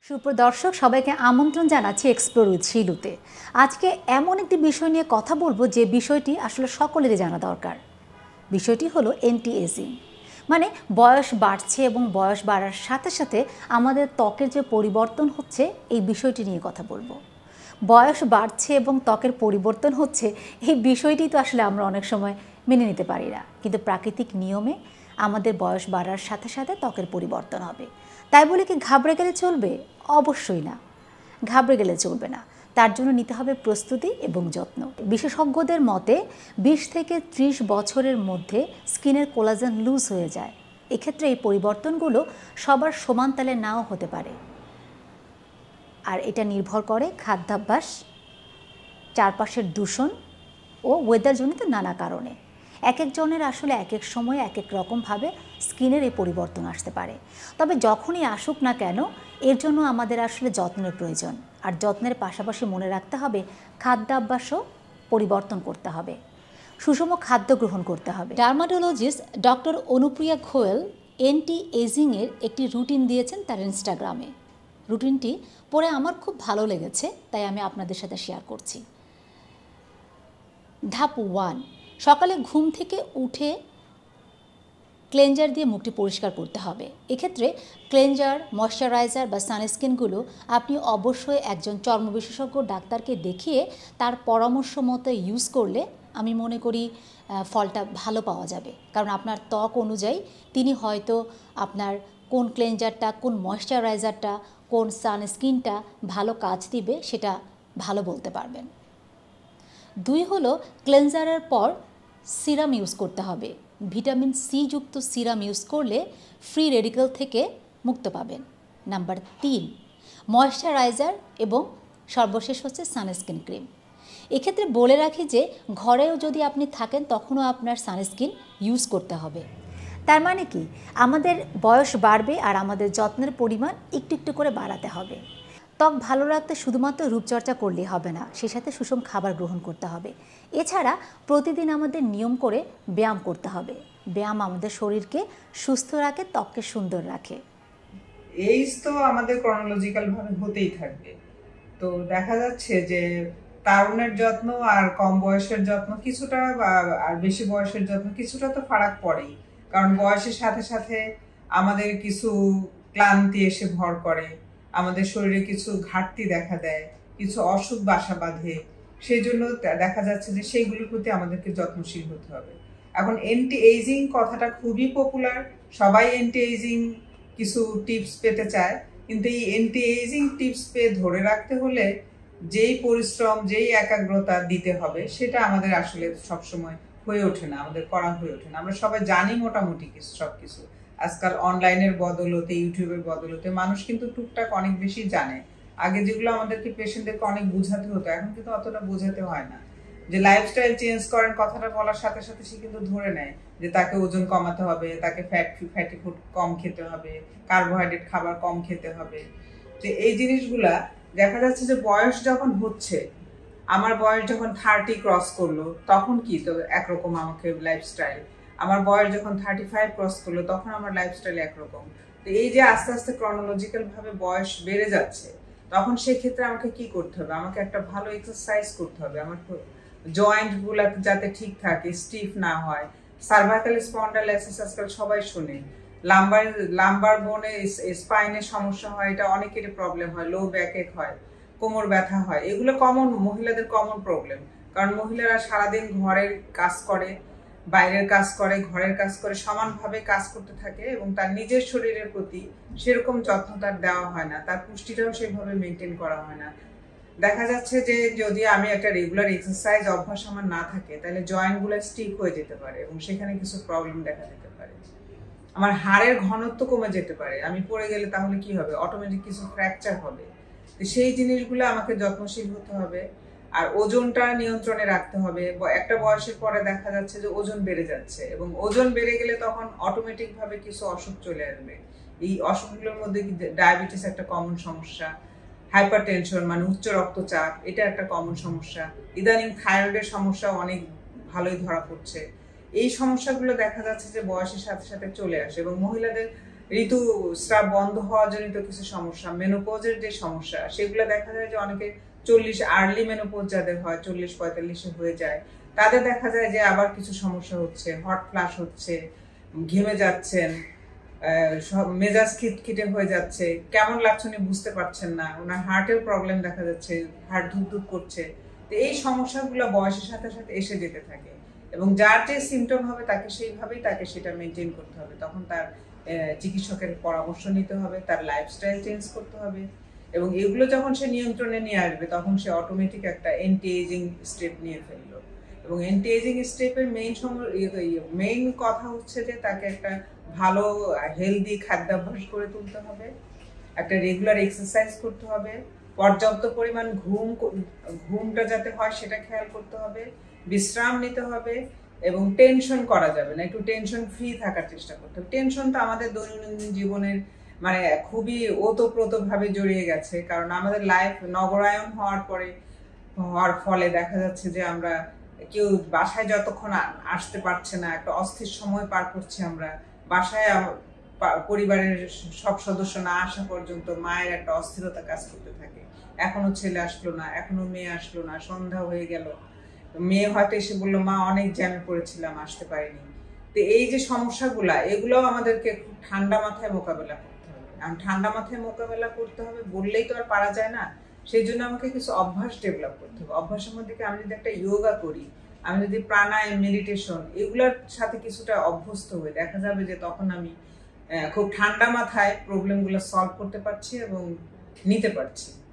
সুপ্রদর্শক সবাইকে আমন্ত্রণ জানাচ্ছি এক্সপ্লোর উইথ শিলুতে। আজকে এমন একটি বিষয় নিয়ে কথা বলবো যে বিষয়টি আসলে সকলেরই জানা দরকার। বিষয়টি হলো অ্যান্টি এজিং, মানে বয়স বাড়ছে এবং বয়স বাড়ার সাথে সাথে আমাদের ত্বকের যে পরিবর্তন হচ্ছে এই বিষয়টি নিয়ে কথা বলবো। বয়স বাড়ছে এবং ত্বকের পরিবর্তন হচ্ছে এই বিষয়টি তো আসলে আমরা অনেক সময় মেনে নিতে পারি না, কিন্তু প্রাকৃতিক নিয়মে আমাদের বয়স বাড়ার সাথে সাথে ত্বকের পরিবর্তন হবে। তাই বলে কি ঘাবড়ে গেলে চলবে? অবশ্যই না, ঘাবড়ে গেলে চলবে না। তার জন্য নিতে হবে প্রস্তুতি এবং যত্ন। বিশেষজ্ঞদের মতে 20 থেকে 30 বছরের মধ্যে স্কিনের কোলাজেন লুজ হয়ে যায়। এক্ষেত্রে এই পরিবর্তনগুলো সবার সমান তালে নাও হতে পারে, আর এটা নির্ভর করে খাদ্যাভ্যাস, চারপাশের দূষণ ও ওয়েদারজনিত নানা কারণে। এক একজনের আসলে এক এক সময়ে এক এক রকমভাবে স্কিনের এই পরিবর্তন আসতে পারে। তবে যখনই আসুক না কেন, এর জন্য আমাদের আসলে যত্নের প্রয়োজন। আর যত্নের পাশাপাশি মনে রাখতে হবে খাদ্যাভ্যাসও পরিবর্তন করতে হবে, সুষম খাদ্য গ্রহণ করতে হবে। ডার্মাটোলজিস্ট ডক্টর অনুপ্রিয়া খোয়েল অ্যান্টি এজিংয়ের একটি রুটিন দিয়েছেন তার ইনস্টাগ্রামে। রুটিনটি পড়ে আমার খুব ভালো লেগেছে, তাই আমি আপনাদের সাথে শেয়ার করছি। ধাপ 1, সকালে ঘুম থেকে উঠে ক্লেনজার দিয়ে মুখটি পরিষ্কার করতে হবে। এক্ষেত্রে ক্লেনজার, ময়শ্চারাইজার বা সানস্ক্রিনগুলো আপনি অবশ্যই একজন চর্ম বিশেষজ্ঞ ডাক্তারকে দেখিয়ে তার পরামর্শ মতো ইউজ করলে আমি মনে করি ফলটা ভালো পাওয়া যাবে। কারণ আপনার ত্বক অনুযায়ী তিনি হয়তো আপনার কোন ক্লেনজারটা, কোন ময়শ্চারাইজারটা, কোন সানস্ক্রিনটা ভালো কাজ দিবে সেটা ভালো বলতে পারবেন। 2 হলো ক্লেনজারের পর সিরাম ইউজ করতে হবে। ভিটামিন সি যুক্ত সিরাম ইউজ করলে ফ্রি রেডিক্যাল থেকে মুক্ত পাবেন। নাম্বার 3, ময়শ্চারাইজার এবং সর্বশেষ হচ্ছে সানস্ক্রিন ক্রিম। এক্ষেত্রে বলে রাখি যে ঘরেও যদি আপনি থাকেন তখনও আপনার সানস্ক্রিন ইউজ করতে হবে। তার মানে কি, আমাদের বয়স বাড়বে আর আমাদের যত্নের পরিমাণ একটু একটু করে বাড়াতে হবে। ত্বক ভালো রাখতে শুধুমাত্র রূপচর্চা করলেই হবে না, সেই সাথে সুষম খাবার গ্রহণ করতে হবে। এছাড়া প্রতিদিন আমাদের নিয়ম করে ব্যায়াম করতে হবে। ব্যায়াম আমাদের শরীরকে সুস্থ রাখে, ত্বককে সুন্দর রাখে। এইজ তো আমাদের ক্রনোলজিক্যাল ভাবে হতেই থাকবে। তো দেখা যাচ্ছে যে তারুণের যত্ন আর কম বয়সের যত্ন কিছুটা, আর বেশি বয়সের যত্ন কিছুটা তো ফারাক পড়েই। কারণ বয়সের সাথে সাথে আমাদের কিছু ক্লান্তি এসে ভর করে, আমাদের শরীরে কিছু ঘাটতি দেখা দেয়, কিছু অসুখ বাসা বাঁধে। সেই জন্য দেখা যাচ্ছে যে সেইগুলোর প্রতি আমাদেরকে যত্নশীল হতে হবে। এখন অ্যান্টি এইজিং কথাটা খুবই পপুলার, সবাই অ্যান্টি এইজিং কিছু টিপস পেতে চায়, কিন্তু এই অ্যান্টি এইজিং টিপস পেয়ে ধরে রাখতে হলে যেই পরিশ্রম, যেই একাগ্রতা দিতে হবে সেটা আমাদের আসলে সবসময় হয়ে ওঠে না, আমাদের করা হয়ে ওঠে না। আমরা সবাই জানি মোটামুটি সবকিছু। আজকাল অনলাইনের বদলতে, ইউটিউবের বদলতে মানুষ কিন্তু টুকটাক অনেক বেশি জানে। আগে যেগুলো আমাদেরকে পেশেন্টদেরকে অনেক বোঝাতে হতো, এখন কিন্তু অতটা বোঝাতে হয় না। যে লাইফস্টাইল চেঞ্জ করেন কথাটা বলার সাথে সাথে সে কিন্তু ধরে নেয় যে তাকে ওজন কমাতে হবে, তাকে ফ্যাটি ফুড কম খেতে হবে, কার্বোহাইড্রেট খাবার কম খেতে হবে। যে এই জিনিসগুলা দেখা যাচ্ছে যে বয়স যখন হচ্ছে, আমার বয়স যখন 30 ক্রস করলো তখন কি তো একরকম আমাকে লাইফস্টাইল, আমার বয়স যখন 35 ক্রস করলো তখন আমার লাইফস্টাইল একরকম। তো এই যে আস্তে আস্তে ক্রনোলজিক্যাল ভাবে বয়স বেড়ে যাচ্ছে, তখন সেক্ষেত্রে আমাকে কি করতে হবে? আমাকে একটা ভালো এক্সারসাইজ করতে হবে, আমার জয়েন্ট গুলা যাতে ঠিক থাকে, স্টিফ না হয়। সার্ভাইকাল স্পন্ডাইলাইসিস আজকাল সবাই শুনে, লাম্বার বোনে স্পাইনের সমস্যা হয়, এটা অনেকেরই প্রবলেম হয়, লো ব্যাক এক হয়, কোমর ব্যথা হয়। এগুলো কমন, মহিলাদের কমন প্রবলেম। কারণ মহিলারা সারাদিন ঘরের কাজ করে, বাইরের কাজ করে, ঘরের কাজ করে, সমানভাবে কাজ করতে থাকে এবং তার নিজের শরীরের প্রতি সেরকম যত্ন তার দেওয়া হয় না, তার পুষ্টিটাও সেভাবে মেনটেন করা হয় না। দেখা যাচ্ছে যে যদি আমি একটা রেগুলার এক্সারসাইজ অভ্যাস আমার না থাকে, তাহলে জয়েন্টগুলো স্টিফ হয়ে যেতে পারে এবং সেখানে কিছু প্রবলেম দেখা দিতে পারে। আমার হাড়ের ঘনত্ব কমে যেতে পারে, আমি পড়ে গেলে তাহলে কি হবে? অটোমেটিক কিছু ফ্র্যাকচার হবে। সেই জিনিসগুলো আমাকে যত্নশীল হতে হবে। আর ওজনটা নিয়ন্ত্রণে রাখতে হবে। একটা বয়সের পরে দেখা যাচ্ছে যে ওজন বেড়ে যাচ্ছে, এবং ওজন বেড়ে গেলে তখন অটোমেটিক ভাবে কিছু অসুখ চলে আসবে। এই অসুখগুলোর মধ্যে ডায়াবেটিস একটা কমন সমস্যা, হাইপারটেনশন মানে উচ্চ রক্তচাপ এটা একটা কমন সমস্যা, ইদানিং থাইরয়েডের সমস্যা অনেক ভালোই ধরা পড়ছে। এই সমস্যাগুলো দেখা যাচ্ছে যে বয়সের সাথে সাথে চলে আসে, এবং মহিলাদের ঋতুস্রাব বন্ধ হওয়া জনিত কিছু সমস্যা, মেনোপজের যে সমস্যা, সেগুলো দেখা যায় যে অনেকে 40 আর্লি মেনোপজ যাদের হয় 40-45 হয়ে যায়, তাদের দেখা যায় যে আবার কিছু সমস্যা হচ্ছে, হট ফ্লাশ হচ্ছে, ঘেমে যাচ্ছেন, মেজাজ খিটখিটে হয়ে যাচ্ছে, কেমন লাগছে উনি বুঝতে পারছেন না, ওনার হার্টের প্রবলেম দেখা যাচ্ছে, হার্ট ধুক ধুক করছে। তো এই সমস্যাগুলো বয়সের সাথে সাথে এসে যেতে থাকে এবং যার যে সিমটম হবে তাকে সেইভাবেই তাকে সেটা মেনটেন করতে হবে। তখন তার চিকিৎসকের পরামর্শ নিতে হবে, তার লাইফস্টাইল চেঞ্জ করতে হবে এবং এগুলো যখন সে নিয়ন্ত্রণে নিয়ে আসবে তখন সে অটোমেটিক একটা অ্যান্টি এজিং স্টেপ নিয়ে ফেললো। এবং অ্যান্টি এজিং স্টেপের মেইন কথা হচ্ছে যে তাকে একটা ভালো হেলদি খাদ্যাভ্যাস করে তুলতে হবে, একটা রেগুলার এক্সারসাইজ করতে হবে, পর্যাপ্ত পরিমাণ ঘুমটা যাতে হয় সেটা খেয়াল করতে হবে, বিশ্রাম নিতে হবে এবং টেনশন করা যাবে না, একটু টেনশন ফ্রি থাকার চেষ্টা করতে হবে। টেনশন তো আমাদের দৈনন্দিন জীবনের মানে খুবই ওতপ্রোতভাবে জড়িয়ে গেছে, কারণ আমাদের লাইফ নগরায়ন হওয়ার ফলে দেখা যাচ্ছে যে আমরা কেউ বাসায় যতক্ষণ আসতে পারছে না, একটা অস্থির সময় পার করছি আমরা বাসায়। পরিবারের সব সদস্য না আসা পর্যন্ত মায়ের একটা অস্থিরতা কাজ করতে থাকে, এখনো ছেলে আসলো না, এখনো মেয়ে আসলো না, সন্ধ্যা হয়ে গেল, মেয়ে হয়তো এসে বললো মা অনেক জ্যামে পড়েছিলাম আসতে পারিনি। তো এই যে সমস্যাগুলা, এগুলো আমাদেরকে খুব ঠান্ডা মাথায় মোকাবেলা করতে হবে। কারণ ঠান্ডা মাথায় মোকাবেলা করতে হবে বললেই তো আর পারা যায় না, সেই জন্য আমাকে কিছু অভ্যাস ডেভেলপ করতে হবে। অভ্যাসের মধ্যে আমি যদি একটা যোগা করি, আমি যদি প্রাণায়াম, মেডিটেশন এগুলোর সাথে কিছুটা অভ্যস্ত হই, দেখা যাবে যে তখন আমি খুব ঠান্ডা মাথায় প্রবলেমগুলো সলভ করতে পারছি এবং নিতে পারছি।